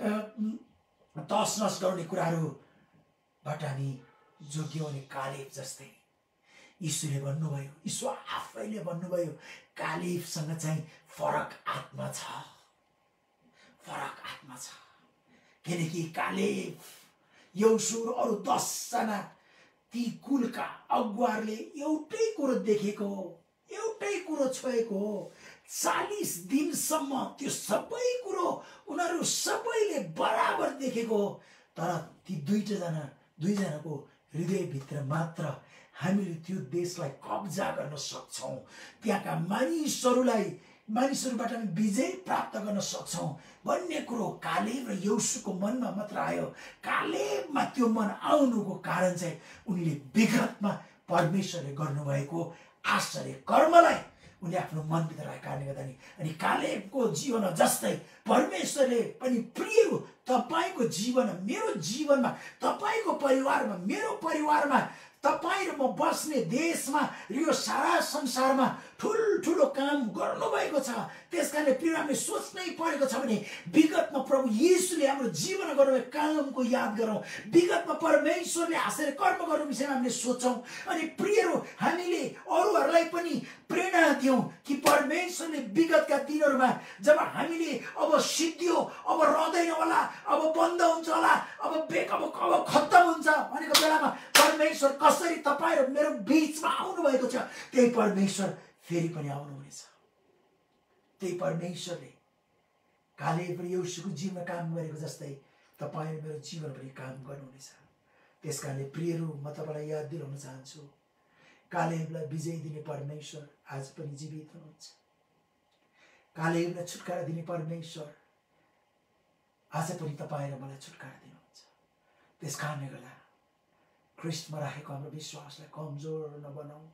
तसनस गर्ने कुराहरूबाट हामी जोगियौँ भने कालेब जस्तै यीशुले भन्नुभयो, यीशु आफैले भन्नुभयो, कालेबसँग चाहिँ फरक आत्मा छ। फरक आत्मा छ। किनकि कालेब, यहोशू र अरू दसजना ती कुलका अगुवाहरूले एउटै कुरो देखेको हो, एउटै कुरो छोएको हो। चालिस दिनसम्म त्यो सबै कुरो उनीहरू सबैले बराबर देखेको हो। तर ती दुईजना दुईजनाको हृदयभित्र मात्र हामीले त्यो देशलाई कब्जा गर्न सक्छौँ, त्यहाँका मानिसहरूलाई मानिसहरूबाट हामी विजय प्राप्त गर्न सक्छौँ भन्ने कुरो कालेब र यहोशूको मनमा मात्र आयो। कालेबमा त्यो मन आउनुको कारण चाहिँ उनले विगतमा परमेश्वरले गर्नुभएको आश्चर्य कर्मलाई उनले आफ्नो मनभित्र राखेको कारणले गर्दा नि अनि कालेबको जीवनमा जस्तै परमेश्वरले पनि प्रिय तपाईँको जीवन, मेरो जीवनमा, तपाईँको परिवारमा, मेरो परिवारमा, तपाईँ र म बस्ने देशमा र यो सारा संसारमा ठुल्ठुलो काम गर्नुभएको छ। त्यसकारणले प्रिय हामीले सोच्नै परेको छ भने विगतमा प्रभु येशूले हाम्रो जीवनमा गर्नुभएको कामको याद गरौँ, विगतमा परमेश्वरले आश्चर्य कर्म गर्नु विषयमा हामीले सोचौँ। अनि प्रियहरू, हामीले अरूहरूलाई पनि प्रेरणा दियौँ कि परमेश्वरले विगतका दिनहरूमा जब हामीले अब सिद्धियो, अब रहँदैन होला, अब बन्द हुन्छ होला, अब बेक अब अब खत्तम हुन्छ भनेको बेलामा परमेश्वर कसरी तपाईँ र मेरो बीचमा आउनुभएको छ, त्यही परमेश्वर फेरि पनि आउनुहुनेछ। त्यही परमेश्वरले कालेब र यहोशूको जीवनमा काम गरेको जस्तै तपाईँ र मेरो जीवन पनि काम गर्नुहुनेछ। त्यस कारणले प्रियहरू, म तपाईँलाई याद दिलाउन चाहन्छु, कालेबलाई विजय दिने परमेश्वर आज पनि जीवित हुनुहुन्छ। कालेबलाई छुटकारा दिने परमेश्वर आज पनि तपाईँ र मलाई छुटकारा दिनुहुन्छ। त्यस कारणले गर्दा ख्रिस्टमा राखेको हाम्रो विश्वासलाई कमजोर नबनाऊ,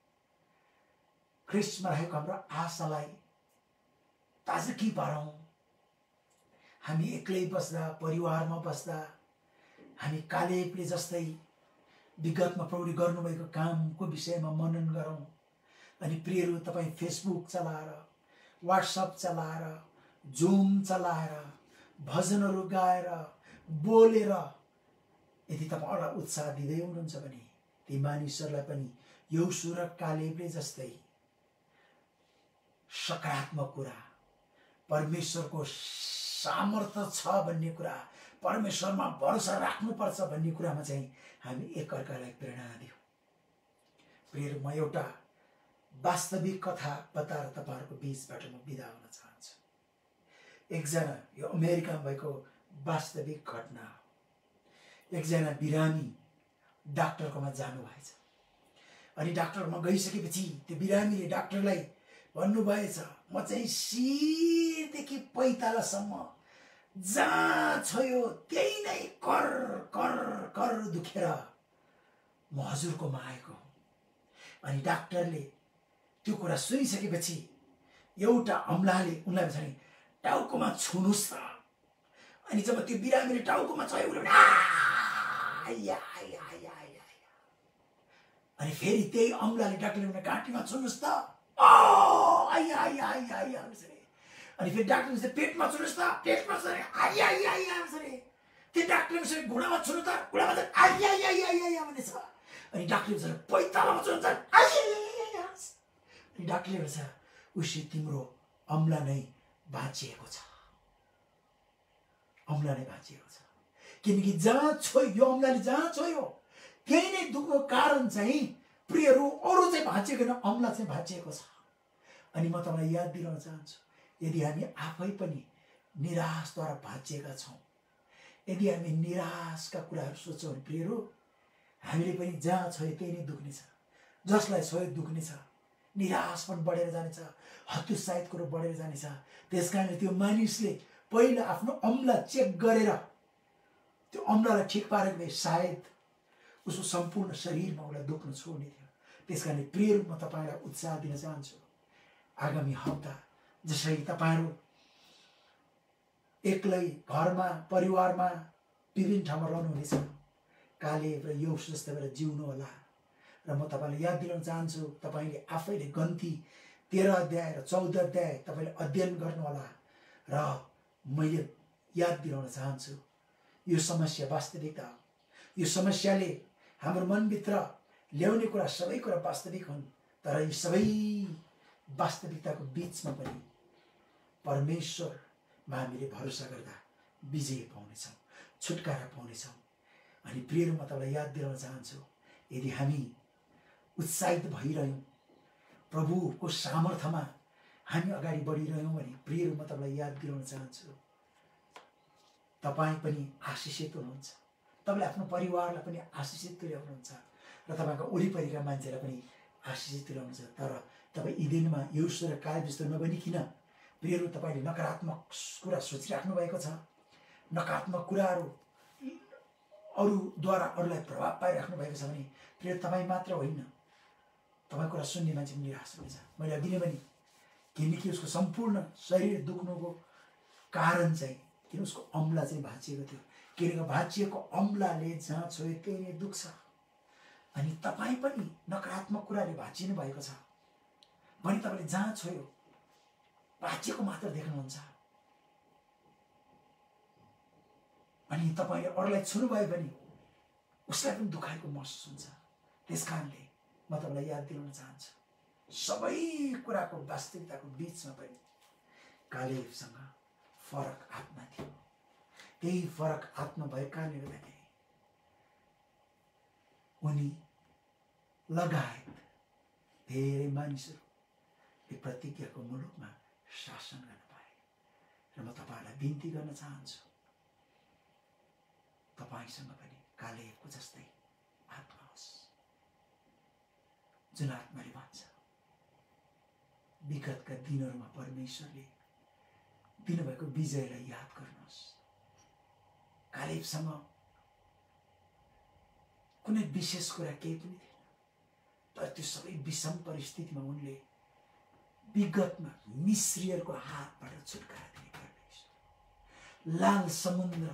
ख्रिस्टमा राखेको हाम्रो आशालाई ताजगी पारौँ। हामी एक्लै बस्दा, परिवारमा बस्दा हामी कालेबले जस्तै विगतमा प्रभुले गर्नुभएको कामको विषयमा मनन गरौँ। अनि प्रियहरू, तपाईँ फेसबुक चलाएर, व्हाट्सएप चलाएर, जुम चलाएर, भजनहरू गाएर, बोलेर यदि तपाईँलाई उत्साह दिँदै हुनुहुन्छ भने ती मानिसहरूलाई पनि यहोशू र कालेबले जस्तै सकारात्मक कुरा, परमेश्वरको सामर्थ्य छ भन्ने कुरा, परमेश्वरमा भरोसा राख्नुपर्छ भन्ने कुरामा चाहिँ हामी एकअर्कालाई प्रेरणा दियौँ। प्रियहरू, म एउटा वास्तविक कथा बताएर तपाईँहरूको बीचबाट म बिदा हुन चाहन्छु। एकजना, यो अमेरिकामा भएको वास्तविक घटना हो। एकजना बिरामी डाक्टरकोमा जानुभएछ। अनि डाक्टरमा गइसकेपछि त्यो बिरामीले डाक्टरलाई भन्नुभएछ, म चाहिँ शिरदेखि पैतालासम्म जहाँ छोयो त्यही नै कर कर कर दुखेर म हजुरकोमा आएको हुँ। अनि डाक्टरले त्यो कुरा सुनिसकेपछि एउटा अमलाले उनलाई भन्छ, टाउकोमा छुनुस् त। अनि जब त्यो बिरामीले टाउकोमा छोयो उसले आया आया आया आया। अनि फेरि त्यही अमलाले डाक्टरले भने घाँटीमा छुनुस् त। ओ आया आया आया आया। अनि फेरि डाक्टरले चाहिँ पेटमा छुनुस् त, पेटमा छ आया आया आया भन्छ। त्यो डाक्टरले चाहिँ घुँडामा छुनु त, घुँडामा चाहिँ आया आया आया आया भनेछ। अनि डाक्टरले भन्छ पैतालामा छुनु त आया आया आया। अनि डाक्टरले भन्छ उसी तिम्रो अमला नै बाँचिएको छ, अमला नै बाँचिएको छ। किनकि जहाँ छोयो, यो अमलाले जहाँ छोयो त्यही नै दुःखको कारण चाहिँ प्रियहरू अरू चाहिँ भाँचिएको न, अमला चाहिँ भाँचिएको छ। अनि म तपाईँलाई याद दिलाउन चाहन्छु, यदि हामी आफै पनि निराशद्वारा भाँचिएका छौँ, यदि हामी निराशका कुराहरू सोच्छौँ भने प्रियहरू हामीले पनि जहाँ छोयो त्यही नै दुख्नेछ, जसलाई छोयो दुख्नेछ, निराश पनि बढेर जानेछ, हतोत्साहित कुरो बढेर जानेछ। त्यस कारणले त्यो मानिसले पहिला आफ्नो अमला चेक गरेर त्यो अमलालाई ठिक पारेको भए सायद उसको सम्पूर्ण शरीरमा उसलाई दुख्न छोड्ने थियो। त्यस कारणले प्रियहरू, म तपाईँलाई उत्साह दिन चाहन्छु, आगामी हप्ता जसरी तपाईँहरू एक्लै घरमा, परिवारमा, विभिन्न ठाउँमा रहनुहुनेछ, कालेब र यहोशू जस्तो भएर जिउनु होला। र म तपाईँलाई याद दिलाउन चाहन्छु, तपाईँले आफैले गन्ती तेह्र अध्याय र चौध अध्याय तपाईँले अध्ययन गर्नुहोला। र मैले याद दिलाउन चाहन्छु, यो समस्या वास्तविकता हो। यो समस्याले हाम्रो मनभित्र ल्याउने कुरा सबै कुरा वास्तविक हुन्, तर यी सबै वास्तविकताको बीचमा पनि परमेश्वर मा हामीले भरोसा गर्दा विजय पाउनेछौँ, छुटकारा पाउनेछौँ। अनि प्रियहरू, म तपाईँलाई याद दिलाउन चाहन्छु, यदि हामी उत्साहित भइरह्यौँ, प्रभुको सामर्थ्यमा हामी अगाडि बढिरह्यौँ भने प्रियहरू, म तपाईँलाई याद दिलाउन चाहन्छु, तपाईँ पनि आशिषित हुनुहुन्छ। तपाईँले आफ्नो परिवारलाई पनि आशिषित तुल्याउनुहुन्छ र तपाईँको वरिपरिका मान्छेलाई पनि आशिषित तुल्याउनुहुन्छ। तर तपाईँ यी दिनमा ईश्वर कार्य जस्तो नबनिकन प्रियहरू, तपाईँले नकारात्मक कुरा सोचिराख्नु भएको छ, नकारात्मक कुराहरू अरूद्वारा अरूलाई प्रभाव पाइराख्नु भएको छ भने प्रिय, तपाईँ मात्र होइन, तपाईँ कुरा सुन्ने मान्छे पनि निराश हुनेछ। मैले अघि नै भने किनकि उसको सम्पूर्ण शरीर दुख्नुको कारण चाहिँ किन उसको अम्ला चाहिँ भाँचिएको थियो, किनकि भाँचिएको अम्लाले जहाँ छोयो त्यही नै दुख्छ। अनि तपाईँ पनि नकारात्मक कुराले भाँचिनु भएको छ भने तपाईँले जहाँ छोयो भाँचिएको मात्र देख्नुहुन्छ। अनि तपाईँले अरूलाई छुनुभयो भने उसलाई पनि दुखाएको महसुस हुन्छ। त्यस कारणले म तपाईँलाई याद दिलाउन चाहन्छु, सबै कुराको वास्तविकताको बिचमा पनि कालेबसँग फरक आत्मा थियो। त्यही फरक आत्मा भएको कारणले गर्दाखेरि उनी लगायत धेरै मानिसहरू यो प्रतिज्ञाको मुलुकमा शासन गर्न पाए। र म तपाईँहरूलाई बिन्ती गर्न चाहन्छु, तपाईँसँग पनि कालेबको जस्तै आत्मा होस्, जुन आत्माले भन्छ विगतका दिनहरूमा परमेश्वरले दिनुभएको विजयलाई याद गर्नुहोस्। कालेबसँग कुनै विशेष कुरा केही पनि थिएन, तर त्यो सबै विषम परिस्थितिमा उनले विगतमा मिश्रीहरूको हातबाट छुटकारा दिने परमेश्वर, लाल समुद्र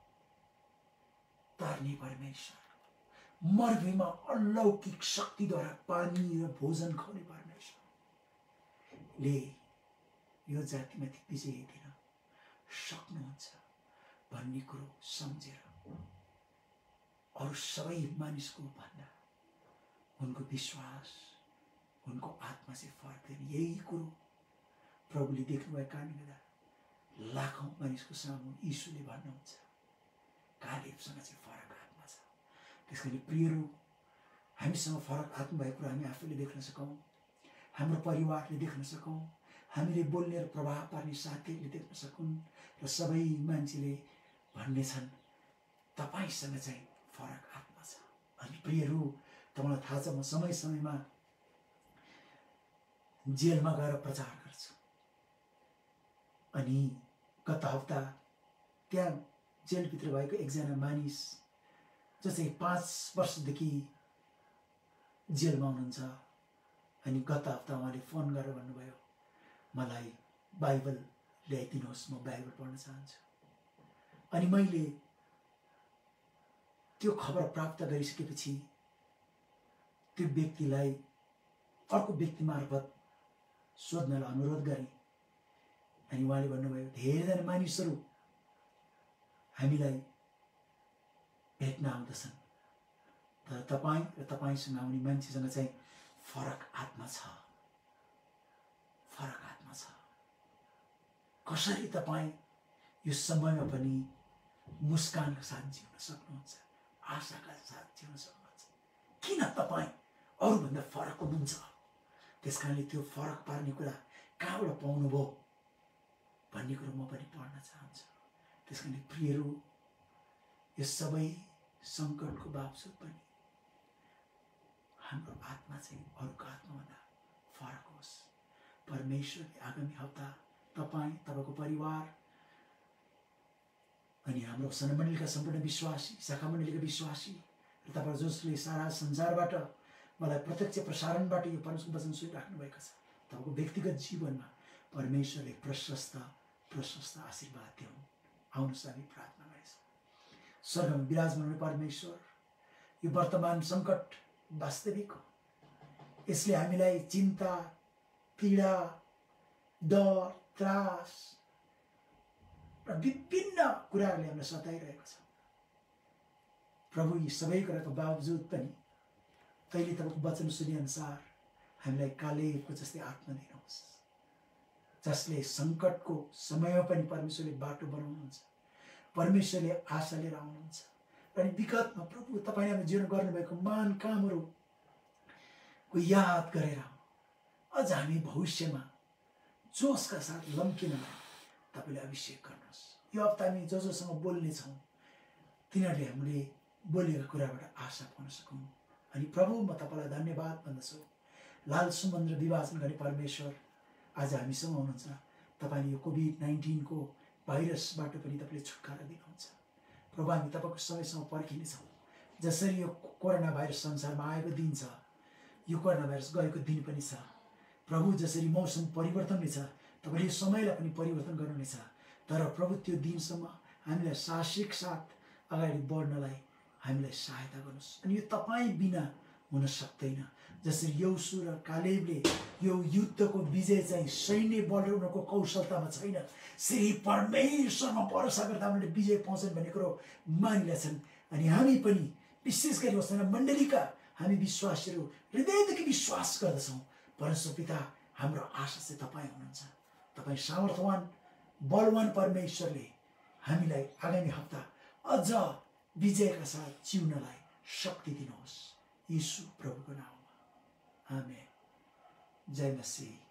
तार्ने परमेश्वर, मरुभूमिमा अलौकिक शक्तिद्वारा पानी र भोजन खुवाउने परमेश्वरले यो जातिमाथि विजय दिन सक्नुहुन्छ भन्ने कुरो सम्झेर अरू सबै मानिसको भन्दा उनको विश्वास, उनको आत्मा चाहिँ फरक थियो। यही कुरो प्रभुले देख्नुभएको कारणले गर्दा लाखौँ मानिसको सामु यीशुले भन्नुहुन्छ कालेबसँग चाहिँ फरक आत्मा छ। त्यसकारण प्रियहरू, हामीसँग फरक आत्मा भएको कुरा हामी आफूले देख्न सकौँ, हाम्रो परिवारले देख्न सकौँ, हामीले बोल्ने र प्रभाव पार्ने साथीहरूले देख्न सकुन् र सबै मान्छेले भन्ने छन् तपाईँसँग चाहिँ फरक आत्मा छ। अनि प्रियहरू, तपाईँलाई थाहा छ, म समय समयमा जेलमा गएर प्रचार गर्छु। अनि गत हप्ता त्यहाँ जेलभित्र भएको एकजना मानिस जो चाहिँ पाँच वर्षदेखि जेलमा हुनुहुन्छ, अनि गत हप्ता उहाँले फोन गरेर भन्नुभयो मलाई बाइबल ल्याइदिनुहोस्, म बाइबल पढ्न चाहन्छु। अनि मैले त्यो खबर प्राप्त गरिसकेपछि त्यो व्यक्तिलाई अर्को व्यक्ति मार्फत सोध्नलाई अनुरोध गरेँ। अनि उहाँले भन्नुभयो धेरैजना मानिसहरू हामीलाई भेट्न आउँदछन्, तर तपाईँ र तपाईँसँग आउने मान्छेसँग चाहिँ फरक आत्मा छ, फरक आत्मा छ। कसरी तपाईँ यो समयमा पनि मुस्कानका साथ जिउन सक्नुहुन्छ, आशाका साथ जिउन सक्नुहुन्छ? किन तपाईँ अरूभन्दा फरक हुनुहुन्छ? त्यस कारणले त्यो फरक पार्ने कुरा कहाँबाट पाउनुभयो भन्ने कुरो म पनि पढ्न चाहन्छु। त्यस कारणले प्रियहरू, यो सबै सङ्कटको बावजुद पनि हाम्रो आत्मा चाहिँ अरूको आत्माभन्दा फरक होस्। परमेश्वरले आगामी हप्ता तपाईँ, तपाईँको परिवार अनि हाम्रो सनमण्डलीका सम्पूर्ण विश्वासी, शाखा मण्डलीका विश्वासी र तपाईँ जसले सारा संसारबाट मलाई प्रत्यक्ष प्रसारणबाट यो परमेश्वरको वचन सुनिराख्नु भएको छ, तपाईँको व्यक्तिगत जीवनमा परमेश्वरले प्रशस्त प्रशस्त आशीर्वाद दिउन्। आउनुहोस् हामी प्रार्थना गर्छौँ। स्वर्गमा विराजमान हुने परमेश्वर, यो वर्तमान सङ्कट वास्तविक हो। यसले हामीलाई चिन्ता, पीडा, डर, त्रास र विभिन्न कुराहरूले हामीलाई सताइरहेको छ। प्रभु, यी सबै कुराको बावजुद पनि तैँले तपाईँको वचन सुने अनुसार हामीलाई कालेबको जस्तै आत्मा दिनुहोस्। जसले सङ्कटको समयमा पनि परमेश्वरले बाटो बनाउनुहुन्छ, परमेश्वरले आशा लिएर आउनुहुन्छ। अनि विगतमा प्रभु तपाईँले हाम्रो जीवन गर्नुभएको महान कामहरूको याद गरेर अझ हामी भविष्यमा जोसका साथ लम्किनलाई तपाईँले अभिषेक गर्नुहोस्। यो हप्ता हामी जो जोसँग बोल्नेछौँ तिनीहरूले हामीले बोलेका कुराबाट आशा पाउन सकौँ। अनि प्रभु म तपाईँलाई धन्यवाद भन्दछु। लाल समुद्र विभाजन गर्ने परमेश्वर आज हामीसँग हुनुहुन्छ। तपाईँले यो कोभिड नाइन्टिनको भाइरसबाट पनि तपाईँले छुटकारा दिनुहुन्छ। प्रभु हामी तपाईँको समयसँग पर्खिनेछौँ। जसरी यो कोरोना भाइरस संसारमा आएको दिन छ, यो कोरोना भाइरस गएको दिन पनि छ। प्रभु जसरी मौसम परिवर्तन हुनेछ, तपाईँले यो समयलाई पनि परिवर्तन गर्नुहुनेछ। तर प्रभु त्यो दिनसम्म हामीलाई साहसिक साथ अगाडि बढ्नलाई हामीलाई सहायता गर्नुहोस्। अनि यो तपाईँ बिना हुन सक्दैन। जसरी यहोशू र कालेबले यो युद्धको विजय चाहिँ सैन्य बल र उनीहरूको कौशलतामा छैन, श्री परमेश्वरमा भरोसा गर्दा उनीहरूले विजय पाउँछन् भन्ने कुरो मानिरहेछन्। अनि हामी पनि विशेष गरी होसना मण्डलीका हामी विश्वासीहरू हृदयदेखि विश्वास गर्दछौँ परमेश्वर पिता हाम्रो आशा चाहिँ तपाईँ हुनुहुन्छ। तपाईँ सामर्थ्यवान बलवान परमेश्वरले हामीलाई आगामी हप्ता अझ विजयका साथ जिउनलाई शक्ति दिनुहोस्। यीशु प्रभुको नाममा आमेन। जय मसीह।